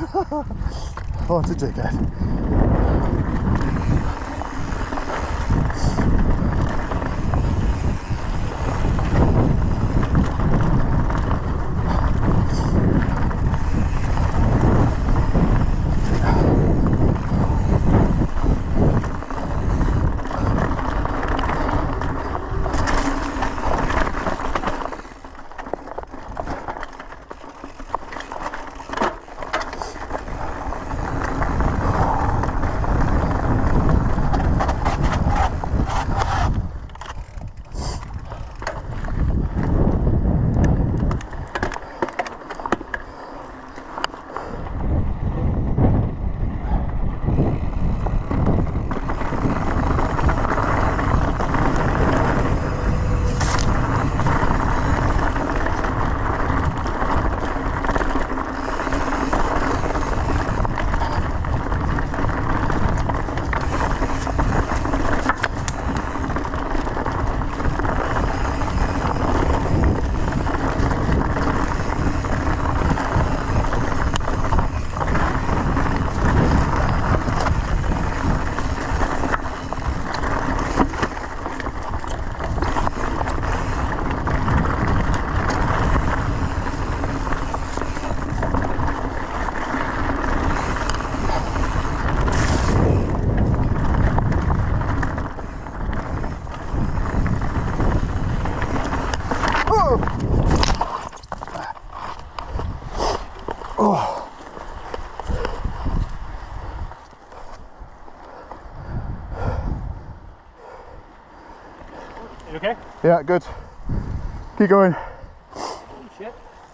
What a dickhead. You okay? Yeah, good. Keep going. Oh, shit.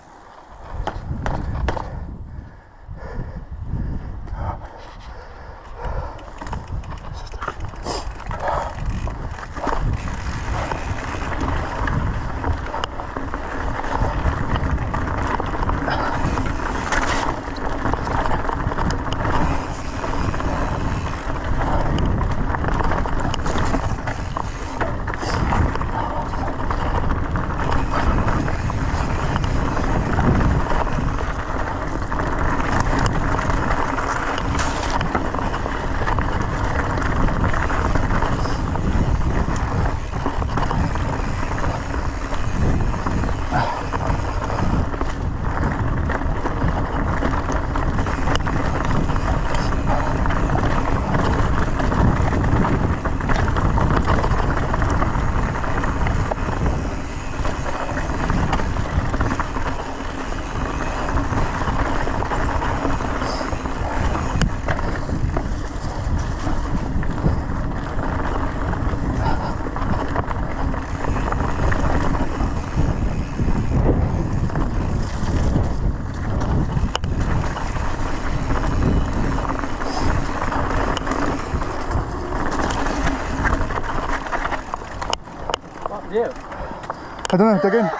You? I don't know, dig in.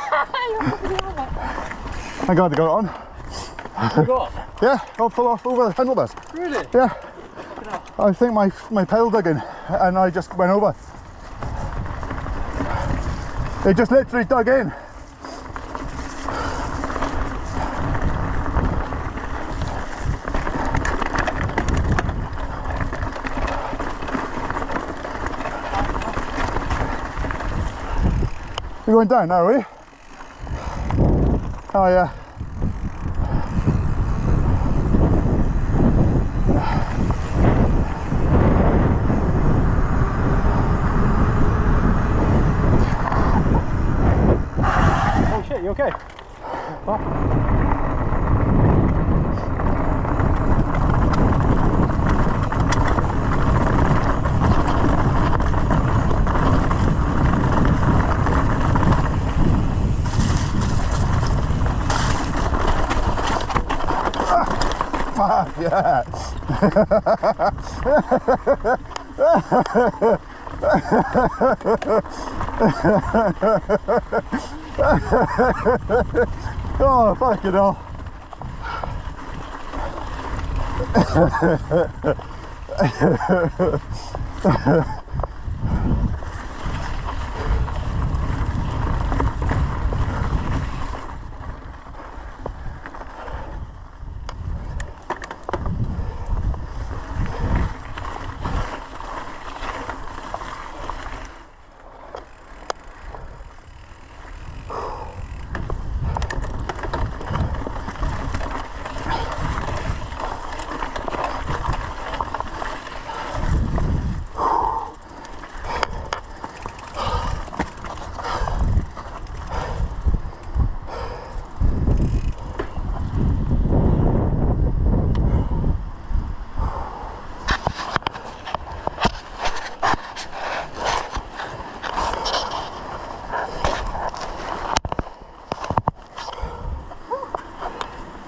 I got it on. You got? Yeah, I'll fall off over the handlebars. Really? Yeah. I think my pedal dug in and I just went over. It just literally dug in. We're going down now, are we? Oh yeah. Oh shit, you okay? What? Yeah. Oh, fucking hell.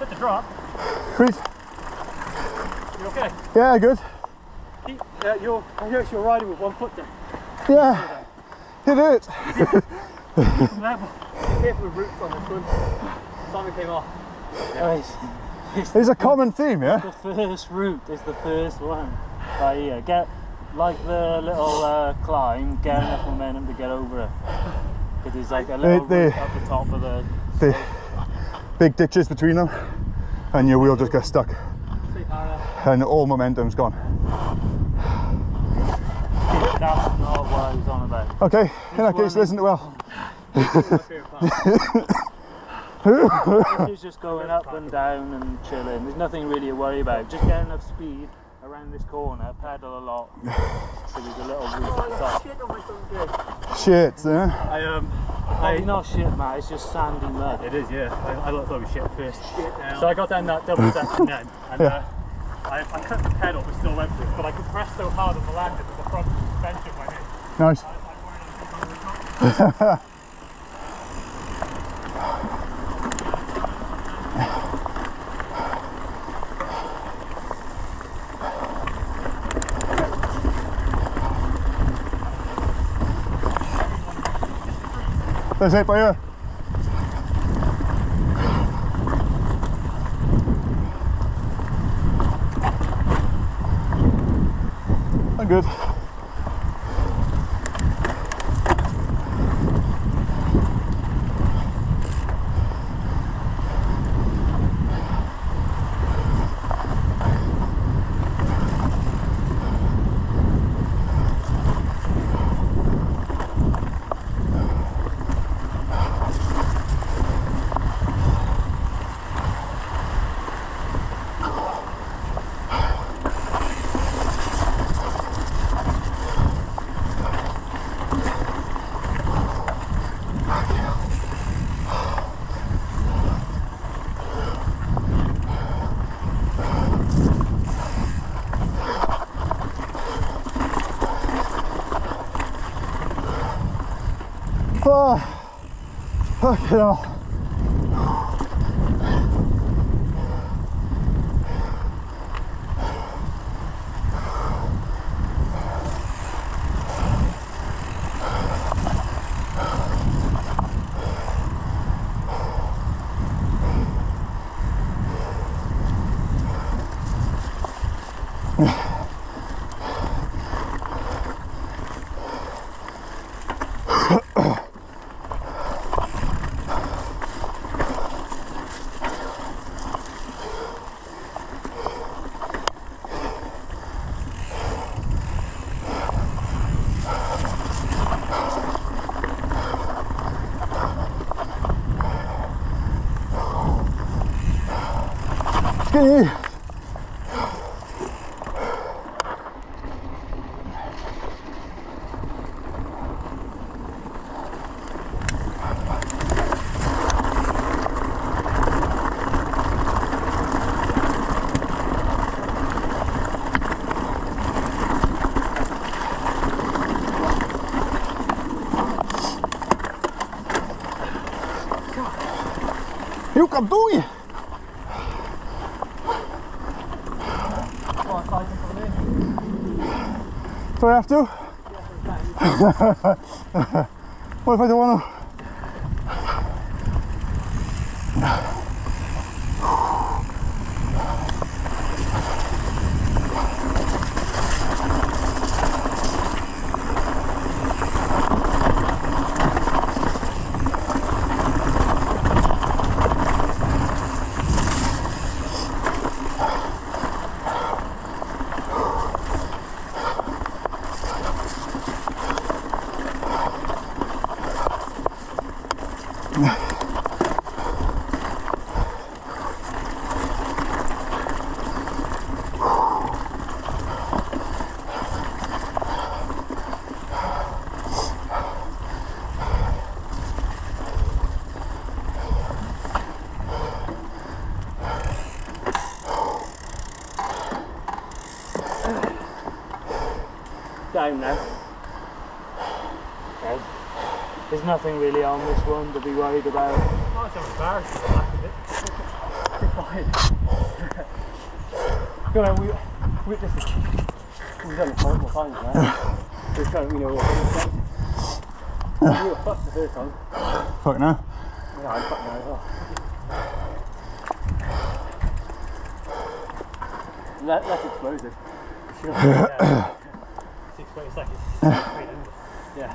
Good to drop. Sweet. You okay? Yeah, good. I noticed you're riding with one foot there. Yeah, it hurts. Level. Careful with roots on this one. Something came off. It's a common theme, yeah? The first route is the first one. Right here, get like the little climb, get enough momentum to get over it. Because there's like a little route at the top of the big ditches between them, and your wheel just gets stuck, and all momentum's gone. That's not what I was on about. Okay, in that case, listen to well. This is just going up and down and chilling. There's nothing really to worry about. Just get enough speed around this corner, pedal a lot. So there's a little route at the top. Shit on my front gate. Shit, yeah? Probably not shit, Matt, it's just sandy mud. It is, yeah. I thought it was shit first. So I got down that double section then, and I cut the pedal but still went for it, but I could press so hard on the landing that the front suspension went in. Nice. That's it, by here. I'm good. Oh, fucking hell. Skinny. You can do it. Do I have to? What if I don't want to? Down now. Okay. There's nothing really on this one to be worried about. Oh, it's embarrassing. Back a bit. God, we've done it multiple times now. We're trying, you know, we were fucked the first time. Fuck no. Yeah, I'm fucked now as well. That's explosive. Sure. Yeah. It's like it's yeah.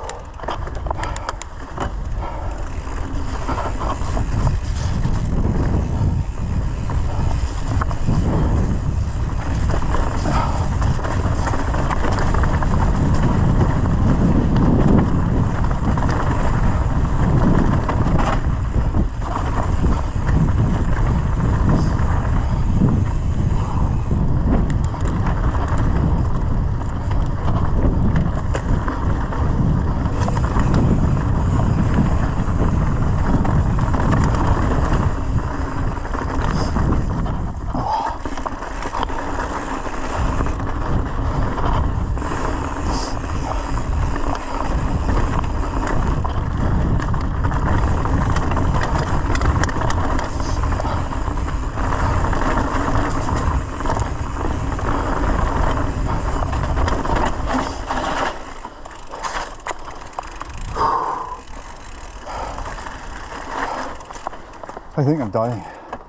I think I'm dying.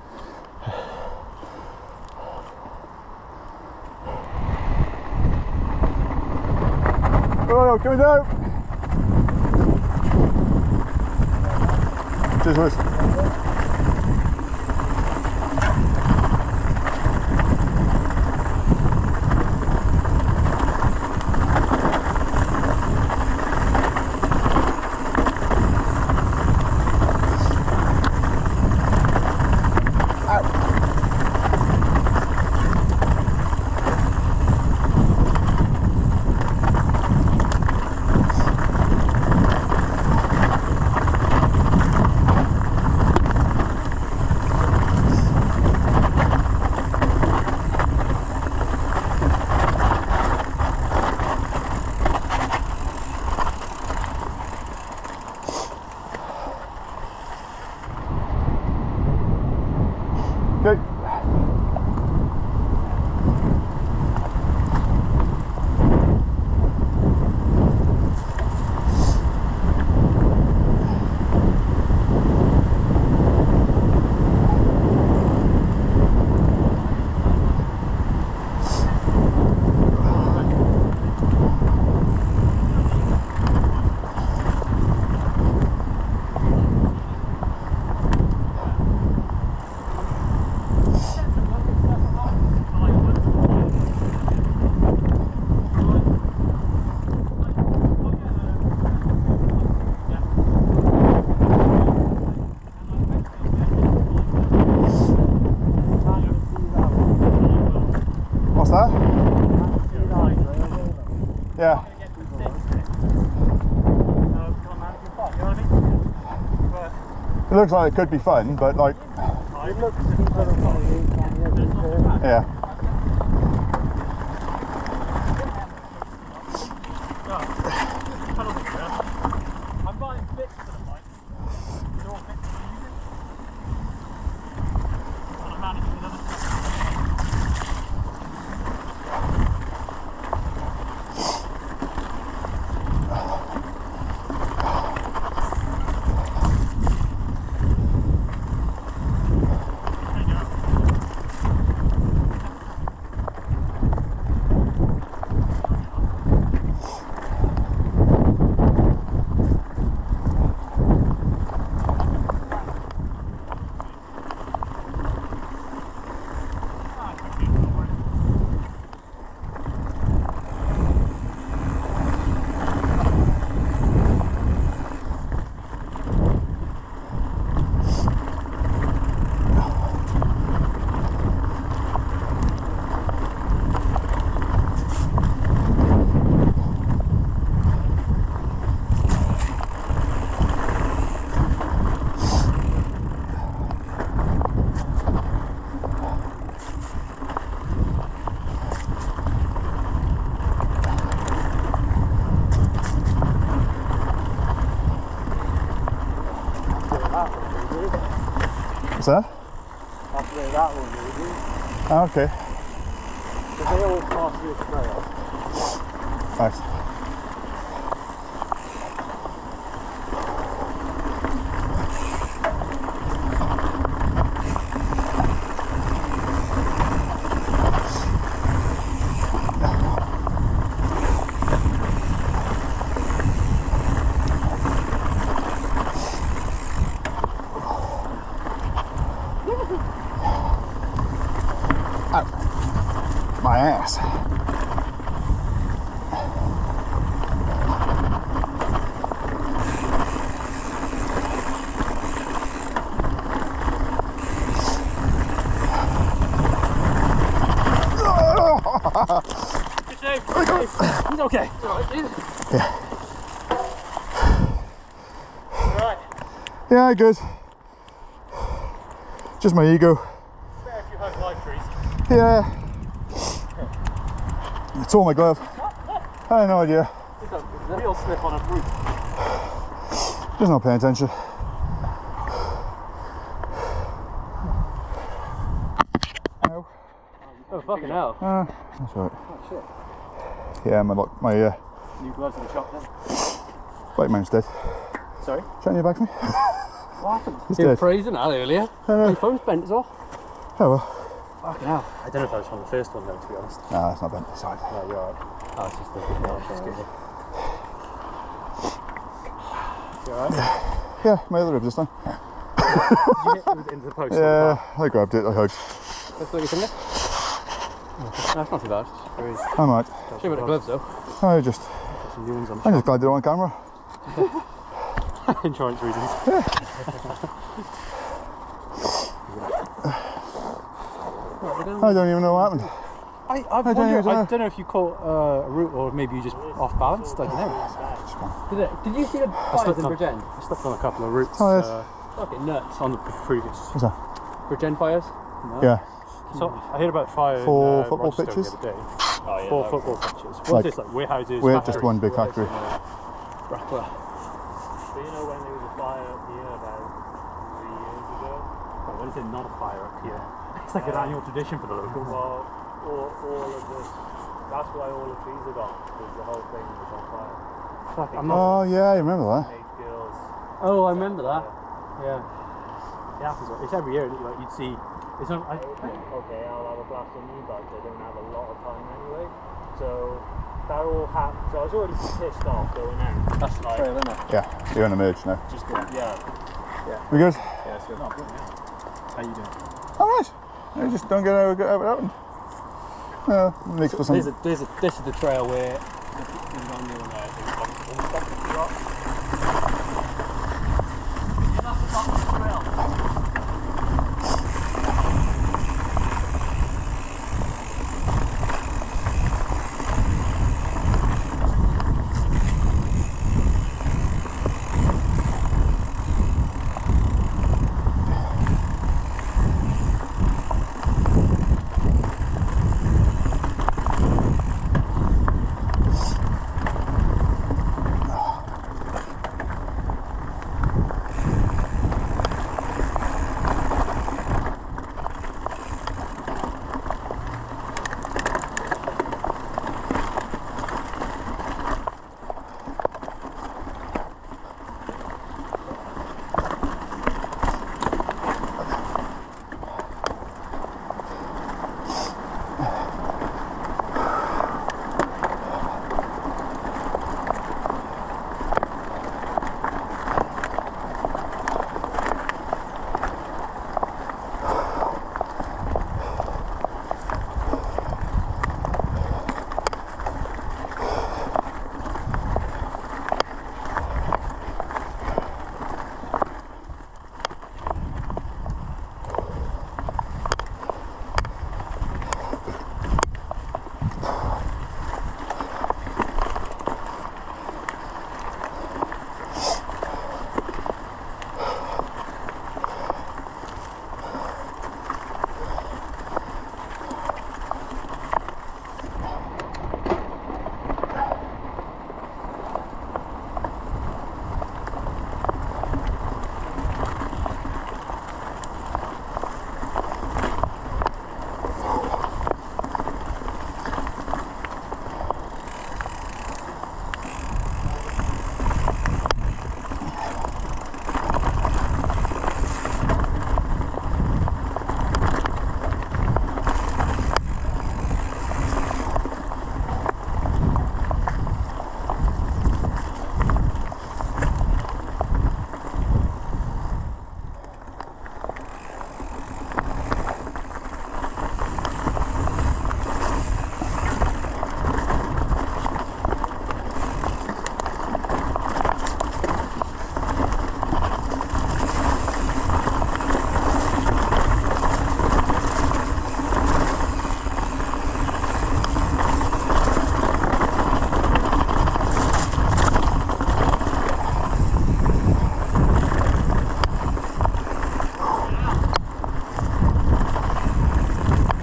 Oh, coming down! Cheers, Lewis. Okay. What's that? Yeah. It looks like it could be fun, but like, yeah. I'm buying bits for the bike. They're all bits for using. And I'm managing another. What's that? After that one, maybe. Oh, okay. they all pass this trail. Nice. My ass. Good save. He's okay. Yeah. Alright. Yeah, good. Just my ego. Better if you hug live trees. Yeah. I tore my glove. I had no idea. It's a real slip on a root. Just not paying attention. Ow. Oh fucking hell. That's alright. Oh shit. Yeah, my New gloves in the shop then. bike mounts dead. Sorry? Turn your back for me. What happened? It's You were dead. praising that earlier. My phone's bent as well. Oh well. Fucking hell. I don't know if that was from the first one though, to be honest. Nah, that's not bent. It's alright. No, you're alright. Oh, it's just the You alright? Yeah, my other ribs this time. Did you hit into the post? Yeah, I grabbed it, I hugged. Let's look at something. That's not too bad. I'm alright. Show me the gloves though. I just Got some new ones on. I'm just glad they're on camera. Insurance reasons. I don't even know what happened. I don't know if you caught a root or maybe you just off balanced. I don't know. Did you see the fires in Bridgen? I stepped on a couple of roots. Oh, yes. Fucking nuts on the previous What's that? Bridgen fires. No. Yeah. So I heard about fire. 4 in, football Rochester pitches? The other day. Oh, yeah, 4 football pitches. What's Like, this like? Warehouses. We're factories? just one big factory. Brackler. So you know when there was a fire up here about 3 years ago? Oh, what is it? Not a fire up here. It's like an annual tradition for the locals. Well, all of this, that's why all the trees are gone, because the whole thing was on fire. Fuck, I'm not. Oh yeah, I remember that. 8 girls. Oh, I remember that. Yeah. It happens. It's every year. Like you'd see. It's not. Okay, I'll have a blast on you, but I don't have a lot of time anyway. So that all happened. So I was already pissed off going out. That's the trail, isn't it? Yeah, you're on the merge now. Just going, yeah. We good? Yeah, it's good. Oh, good, yeah. How you doing? Alright. You just don't get out of it. Makes for some. This is the trail where we've gone the other way. That's the top of the trail.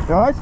You alright?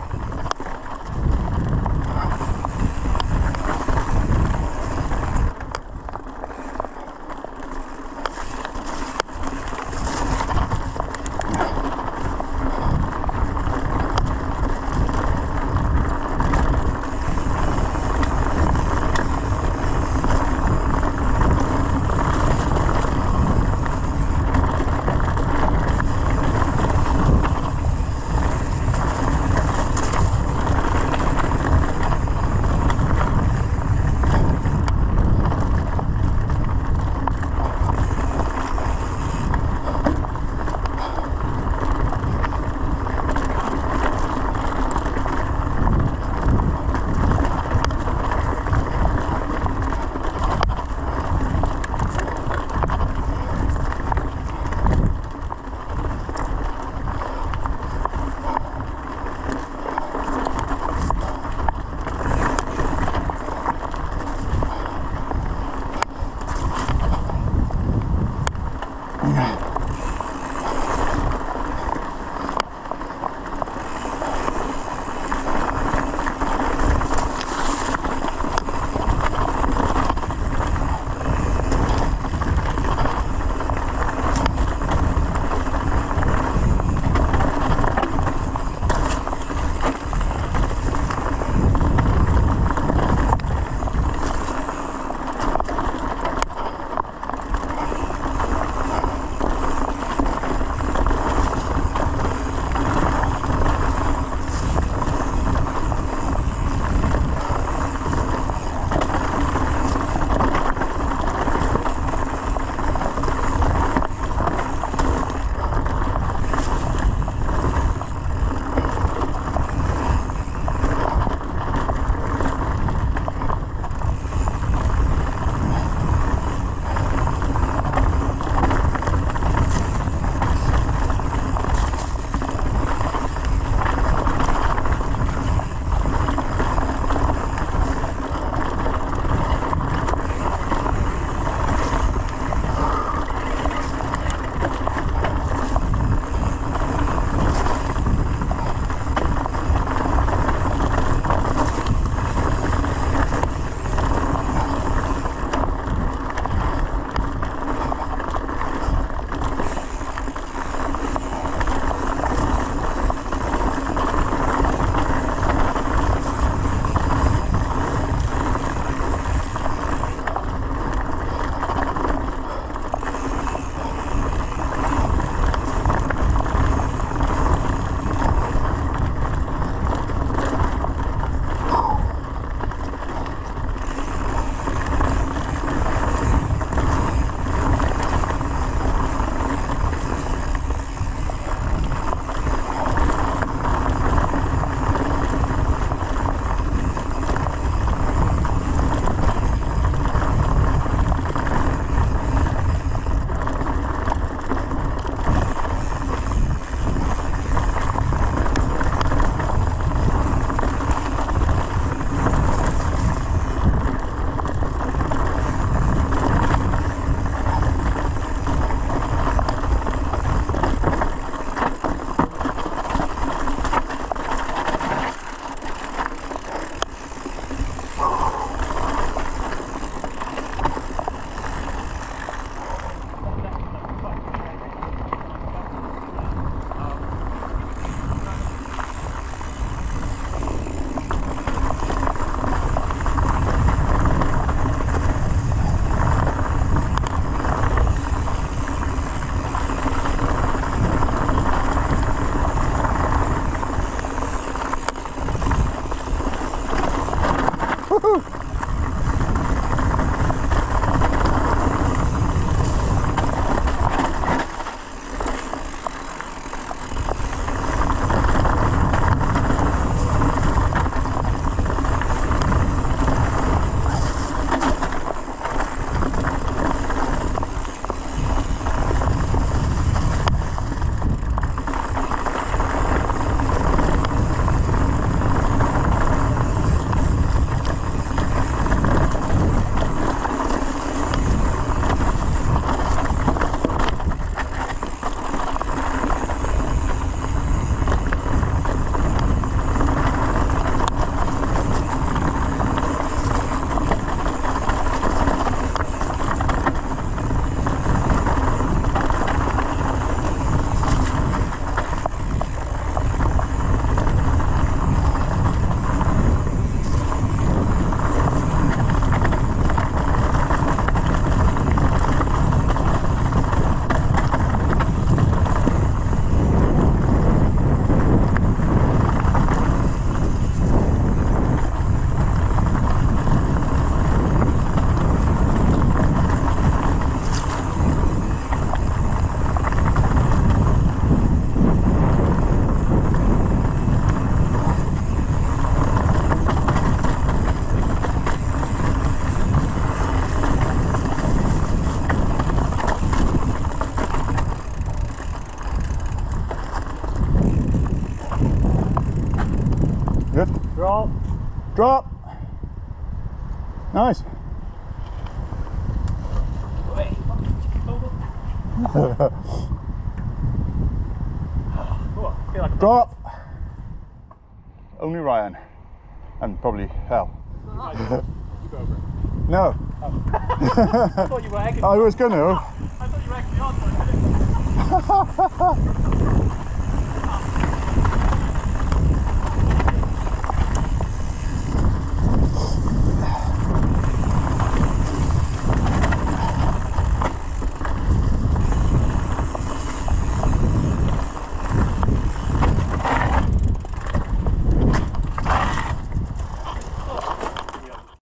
Good. Drop. Drop. Nice. Oh, I feel like Drop. Only Ryan. And probably Hal. keep over. No. I thought you were egging. I was going to. I thought you were egging me on for a minute.